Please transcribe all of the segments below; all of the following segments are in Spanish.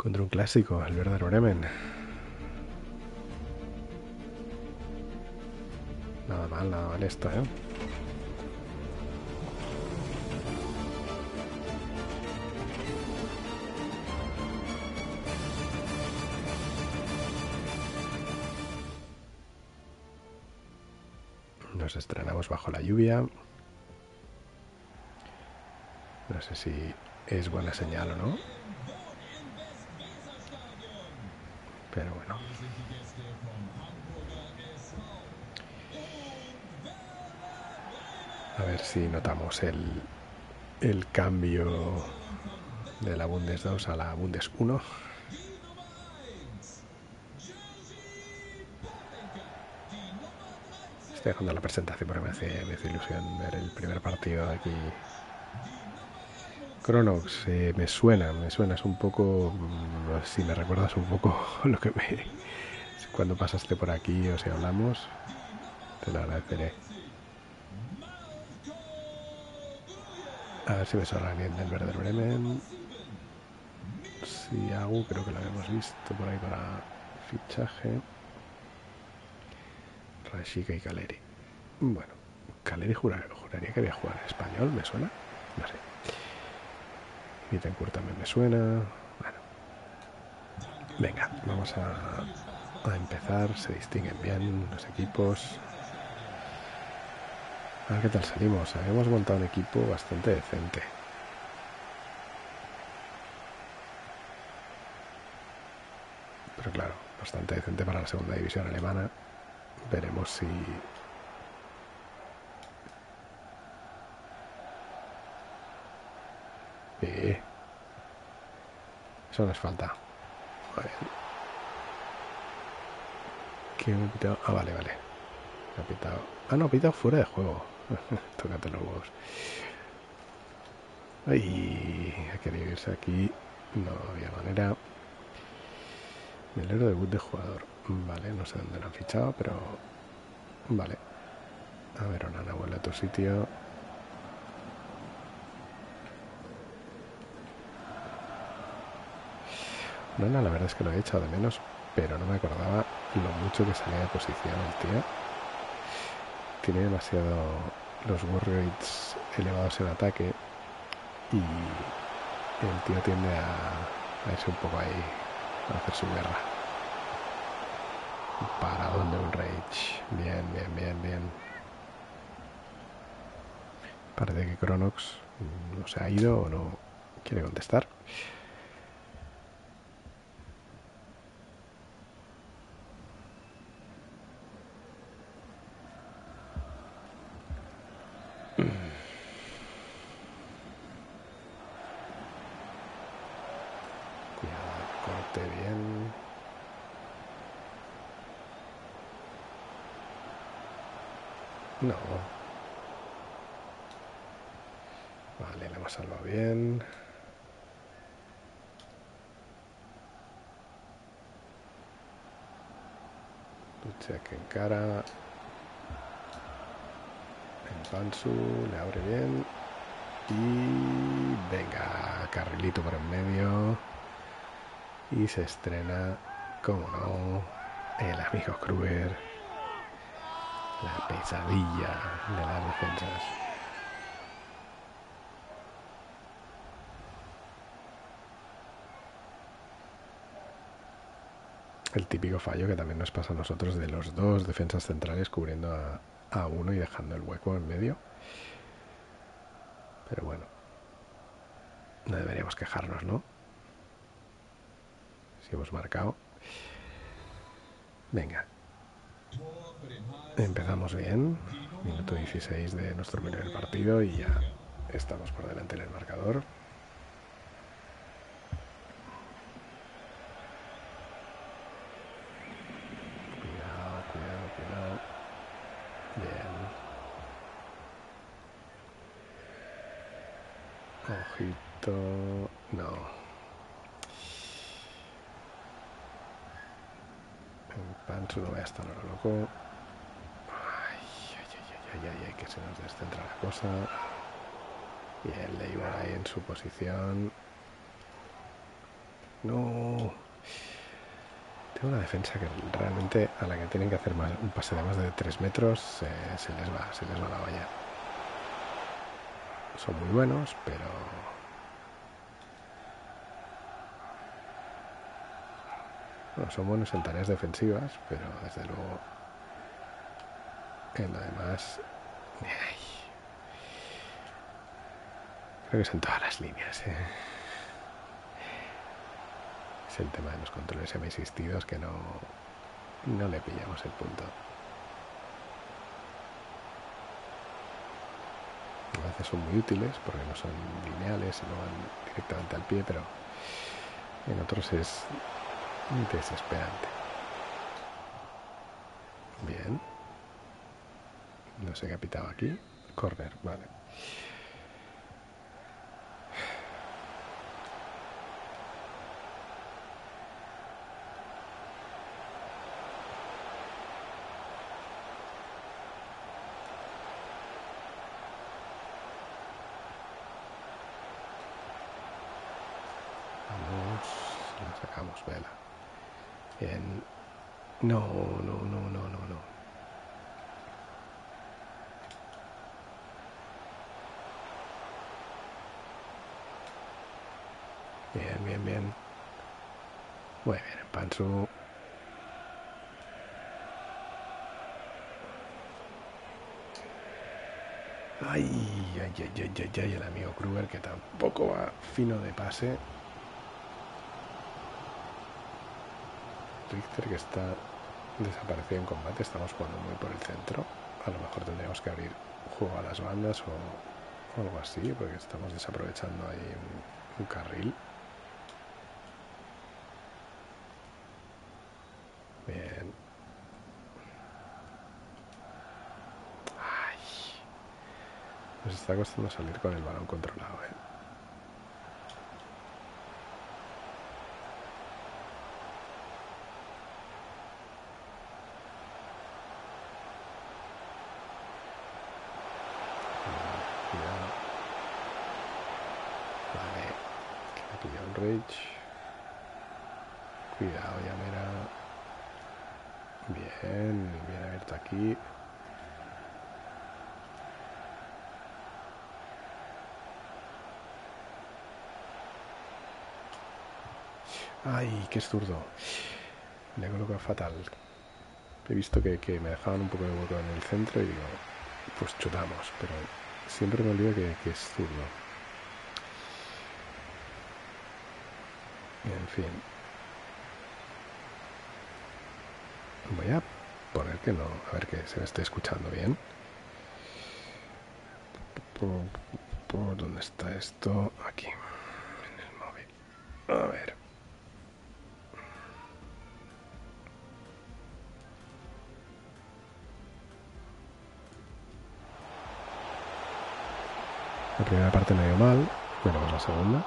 Contra un clásico, el Werder Bremen. Nada mal esto, ¿eh? Nos estrenamos bajo la lluvia. No sé si es buena señal o no. Pero bueno. A ver si notamos el cambio de la Bundes 2 a la Bundes 1. Estoy dejando la presentación porque me hace ilusión ver el primer partido de aquí. Chronox, me suena, es un poco, si me recuerdas un poco lo que cuando pasaste por aquí o si hablamos, te lo agradeceré. A ver si me suena bien del Werder Bremen. Si hago, creo que lo habíamos visto por ahí para fichaje. Rashica y Caleri. Bueno, Caleri juraría que había jugado en español, ¿me suena? No sé. Bittencourt también me suena. Bueno, venga, vamos a empezar. Se distinguen bien los equipos. A ver qué tal salimos. Habíamos montado un equipo bastante decente. Pero claro, bastante decente para la segunda división alemana. Veremos si... eso nos falta. Vale. ¿Qué me he pitado? Ah, vale. Me ha pitado... Ah, no, ha pitado fuera de juego. Tócate los huevos. Ay, ha querido irse aquí. No había manera. Melero debut de jugador. Vale, no sé dónde lo han fichado, pero... Vale. A ver, Onana, vuelve a tu sitio. Onana, la verdad es que lo he echado de menos, pero no me acordaba lo mucho que salía de posición el tío. Tiene demasiado los work rates elevados en ataque y el tío tiende a irse un poco ahí a hacer su guerra. Paradón de un rage. Bien. Parece que Chronox no se ha ido o no quiere contestar. Cuidado, corte bien. No. Vale, le hemos salvado bien. Lucha que encara. En Pansu, le abre bien. Y venga, carrilito por en medio. Y se estrena, como no, el amigo Kruger. La pesadilla de las defensas. El típico fallo que también nos pasa a nosotros de los dos defensas centrales cubriendo a uno y dejando el hueco en medio. Pero bueno, no deberíamos quejarnos, ¿no? Si hemos marcado. Venga. Empezamos bien. Minuto 16 de nuestro primer partido y ya estamos por delante en el marcador. Cuidado. Bien. Ojito. No. En Pancho no vaya a estar ahora loco. Ay, que se nos descentra la cosa. Y el Leibor ahí en su posición. No. Tengo una defensa que realmente a la que tienen que hacer un pase de más de 3 metros se les va la valla. Son muy buenos, pero... Bueno, son buenos en tareas defensivas, pero desde luego en lo demás... Ay, creo que es en todas las líneas. Es el tema de los controles semi-asistidos que no le pillamos el punto. A veces son muy útiles porque no son lineales y no van directamente al pie, pero en otros es desesperante. Bien. No sé qué ha pitado aquí. Corner, vale. Vamos, la sacamos, vela. Bien. No. Bien. Muy bien, en Pansu. Ay, el amigo Kruger que tampoco va fino de pase. Richter que está desaparecido en combate. Estamos jugando muy por el centro. A lo mejor tendríamos que abrir juego a las bandas o algo así, porque estamos desaprovechando ahí un carril. Bien. Ay. Nos está costando salir con el balón controlado, Cuidado. Vale. Que me pilla un Rage. Cuidado, Llamera. Bien abierto aquí. Ay, qué zurdo. Le he colocado fatal. He visto que me dejaban un poco de hueco en el centro y digo, pues chutamos, pero siempre me olvido que es zurdo. En fin. Voy a poner que no, a ver que se me esté escuchando bien. ¿Por dónde está esto? Aquí, en el móvil. A ver. La primera parte me dio mal, veremos la segunda.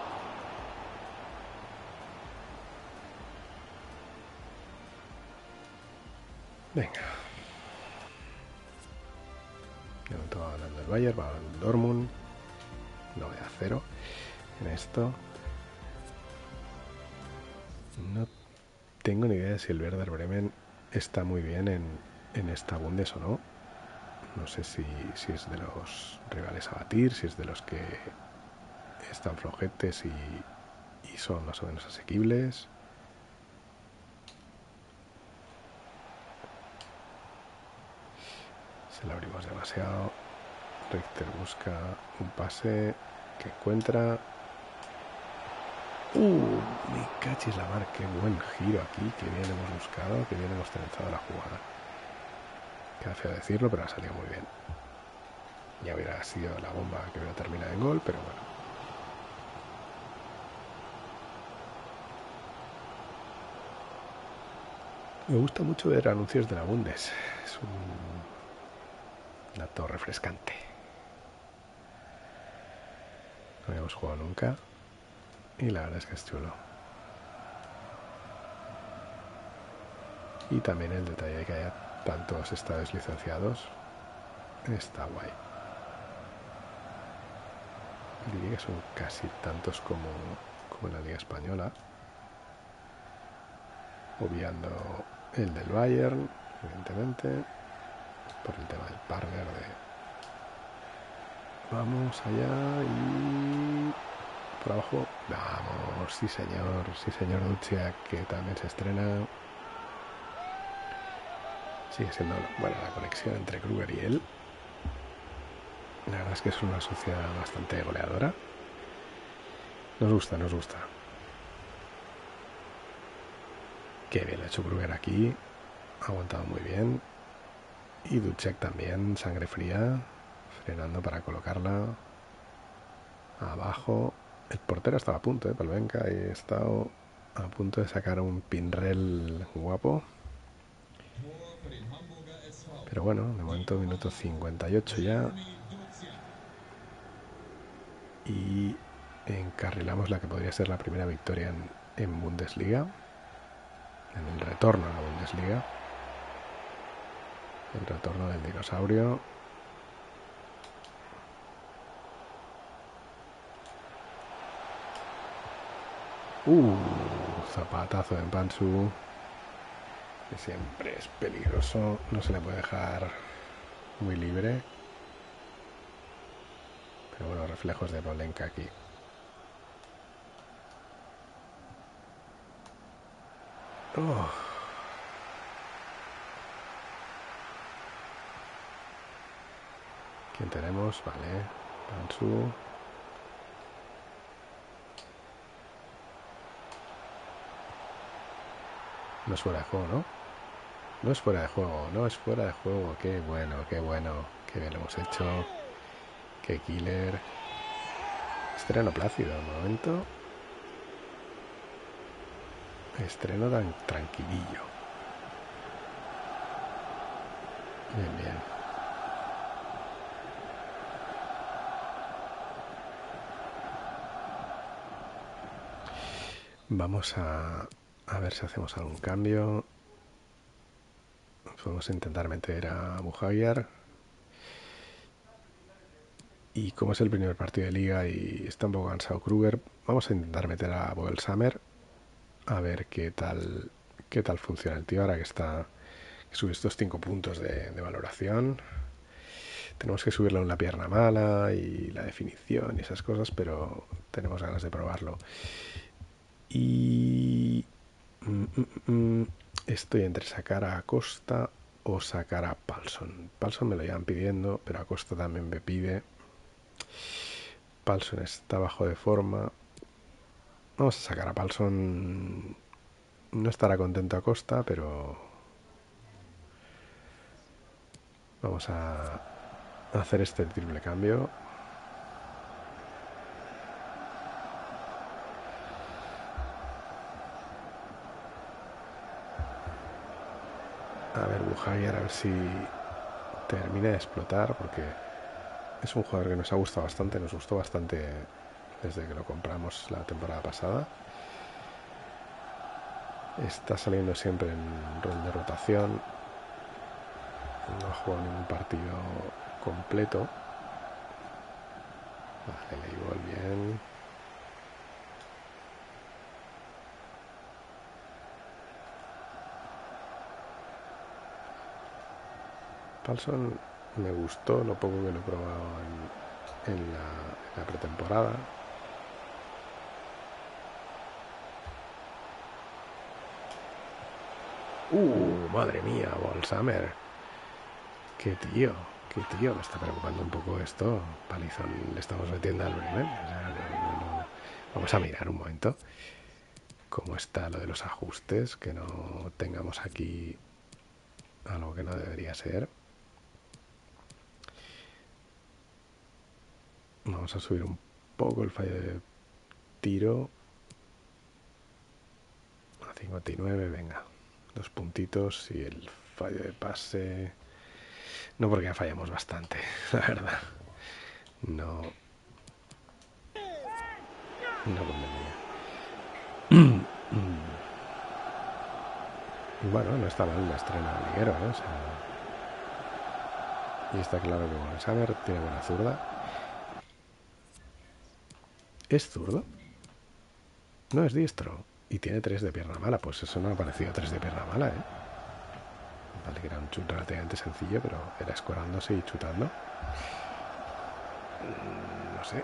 Venga. De momento va ganando el Bayern, va ganando el Dortmund. 9-0 en esto. No tengo ni idea de si el Werder Bremen está muy bien en esta Bundes o no. No sé si es de los rivales a batir, si es de los que están flojetes y son más o menos asequibles. Se la abrimos demasiado. Richter busca un pase que encuentra. Me cachis la mar, qué buen giro aquí, que bien hemos buscado, que bien hemos trenzado la jugada. Queda feo decirlo, pero ha salido muy bien. Ya hubiera sido la bomba que hubiera terminado en gol, pero bueno. Me gusta mucho ver anuncios de la Bundes. Es un dato refrescante. No habíamos jugado nunca y la verdad es que es chulo. Y también el detalle de que haya tantos estadios licenciados está guay. Diría que son casi tantos como en la Liga Española. obviando el del Bayern, evidentemente, por el tema del partner de... Vamos allá y... por abajo. Vamos, sí señor Duccia, que también se estrena. Sigue siendo buena la conexión entre Kruger y él. La verdad es que es una sociedad bastante goleadora. Nos gusta, nos gusta. Qué bien lo ha hecho Kruger aquí. Ha aguantado muy bien. Y Ducek también, sangre fría, frenando para colocarla abajo. El portero estaba a punto, Palvenka, y he estado a punto de sacar un pinrel guapo. Pero bueno, de momento minuto 58 ya. Y encarrilamos la que podría ser la primera victoria en Bundesliga. En el retorno a la Bundesliga. El retorno del dinosaurio. Zapatazo de Pansu. Que siempre es peligroso. No se le puede dejar muy libre. Pero bueno, reflejos de Polenka aquí. Oh. ¿Quién tenemos? Vale. Pansu. No es fuera de juego, ¿no? No es fuera de juego, no es fuera de juego. Qué bueno, qué bueno. Qué bien lo hemos hecho. Qué killer. Estreno plácido, de momento. Estreno tan tranquilillo. Bien, bien. Vamos a ver si hacemos algún cambio. Podemos intentar meter a Buhagiar. Y como es el primer partido de liga y está un poco cansado Kruger, vamos a intentar meter a Boelsamer. A ver qué tal funciona el tío ahora que sube estos 5 puntos de valoración. Tenemos que subirle una pierna mala y la definición y esas cosas, pero tenemos ganas de probarlo. Y estoy entre sacar a Acosta o sacar a Palsson. Palsson me lo llevan pidiendo, pero Acosta también me pide. Palsson está bajo de forma. Vamos a sacar a Palsson. No estará contento Acosta, pero vamos a hacer este triple cambio. A ver, Buhagiar, a ver si termina de explotar, porque es un jugador que nos ha gustado bastante, nos gustó bastante desde que lo compramos la temporada pasada. Está saliendo siempre en rol de rotación. No ha jugado ningún partido completo. Vale, le igual bien. Palsson me gustó lo poco que lo he probado en la pretemporada. Madre mía, Boelsamer. Qué tío, me está preocupando un poco esto. Palizón le estamos metiendo al primer. O sea, no. Vamos a mirar un momento cómo está lo de los ajustes, que no tengamos aquí algo que no debería ser. Vamos a subir un poco el fallo de tiro a 59, venga, 2 puntitos. Y el fallo de pase, no, porque ya fallamos bastante, la verdad. No convenía. Bueno, no está mal la estrena liguero, ¿eh? O sea, y está claro que Boelsamer tiene buena zurda. ¿Es zurdo? No es diestro. Y tiene 3 de pierna mala. Pues eso no ha parecido 3 de pierna mala, ¿eh? Vale, que era un chut relativamente sencillo, pero era escorándose y chutando. No sé.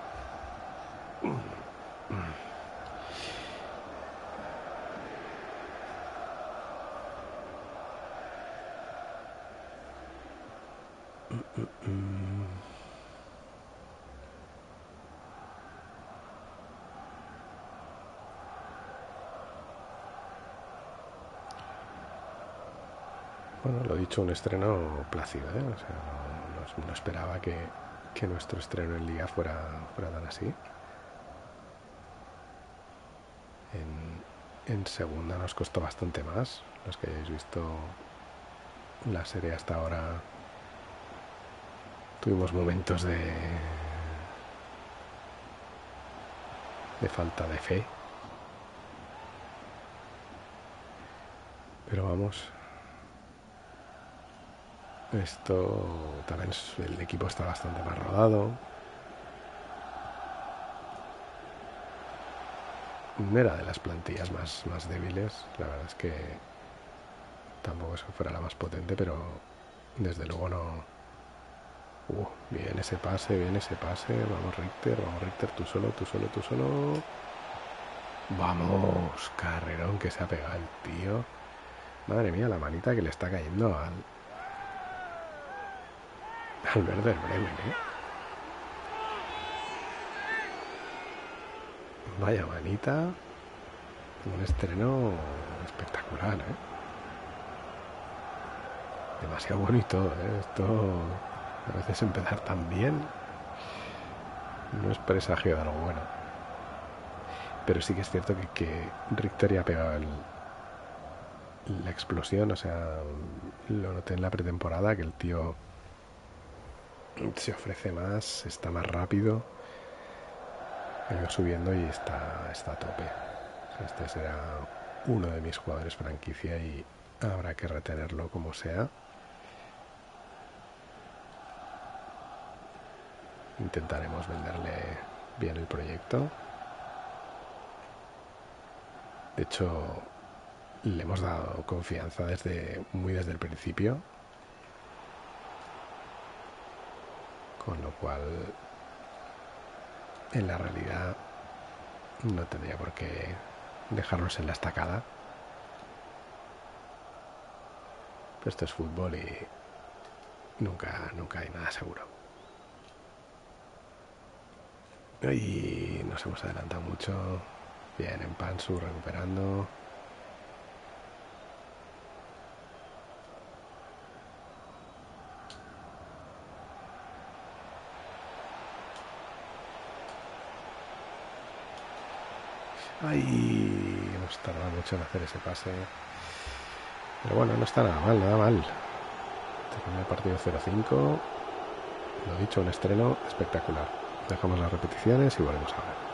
Bueno, lo dicho, un estreno plácido, ¿eh? O sea, no esperaba que nuestro estreno en Liga fuera tan así. En segunda nos costó bastante más. Los que hayáis visto la serie hasta ahora, tuvimos momentos de falta de fe. Pero vamos, esto también el equipo está bastante más rodado. No era de las plantillas más débiles. La verdad es que tampoco es que fuera la más potente, pero desde luego no. Bien ese pase, bien ese pase. Vamos Richter, tú solo, tú solo, tú solo. Vamos, carrerón que se ha pegado el tío. Madre mía, la manita que le está cayendo al Werder Bremen, ¿eh? Vaya manita. Un estreno espectacular, ¿eh? Demasiado bueno y todo, ¿eh? Esto a veces empezar tan bien no es presagio de algo bueno. Pero sí que es cierto que Richter ya ha pegado la explosión. O sea, lo noté en la pretemporada, que el tío se ofrece más, está más rápido, ha ido subiendo y está a tope. Este será uno de mis jugadores franquicia y habrá que retenerlo como sea. Intentaremos venderle bien el proyecto. De hecho, le hemos dado confianza muy desde el principio, con lo cual en la realidad no tendría por qué dejarnos en la estacada. Pero esto es fútbol y nunca hay nada seguro. Y nos hemos adelantado mucho. Bien, en Pansu recuperando. Ay, hemos tardado mucho en hacer ese pase. Pero bueno, no está nada mal, nada mal. Termina el partido 0-5. Lo dicho, un estreno espectacular. Dejamos las repeticiones y volvemos a ver.